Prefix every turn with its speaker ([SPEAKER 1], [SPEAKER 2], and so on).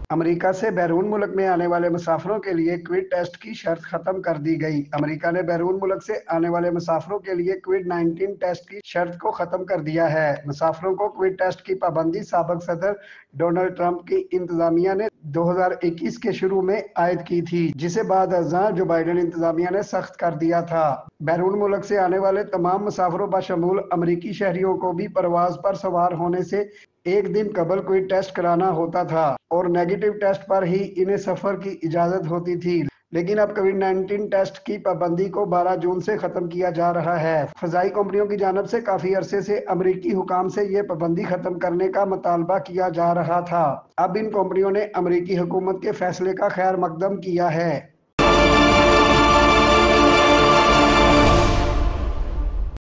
[SPEAKER 1] America से बैरून मुल्क में आने वाले मुसाफिरों के लिए क्विड टेस्ट की शर्त खत्म कर दी गई। अमेरिका ने बैरून मुल्क से आने वाले मुसाफिरों के लिए कोविड-19 टेस्ट की शर्त को खत्म कर दिया है। मुसाफिरों को क्विड टेस्ट की पाबंदी साबिक सदर डोनाल्ड ट्रंप की इंतजामिया ने 2021 के शुरू में आयद की थी, जिसे बाद अज़ां जो बाइडेन इंतजामिया ने सख्त कर दिया था। बैरून मुल्क से आने वाले तमाम मुसाफिरों बशमूल अमरीकी शहरियों को भी परवाज पर सवार होने से एक दिन कबल कोई टेस्ट कराना होता था और नेगेटिव टेस्ट पर ही इन्हें सफर की इजाजत होती थी। लेकिन अब कोविड-19 टेस्ट की पाबंदी को 12 जून से खत्म किया जा रहा है। फजाई कंपनियों की जानब से काफी अरसे से अमरीकी हुकाम से ये पाबंदी खत्म करने का मुतालबा किया जा रहा था। अब इन कंपनियों ने अमरीकी हुकूमत के फैसले का खैर मकदम किया है।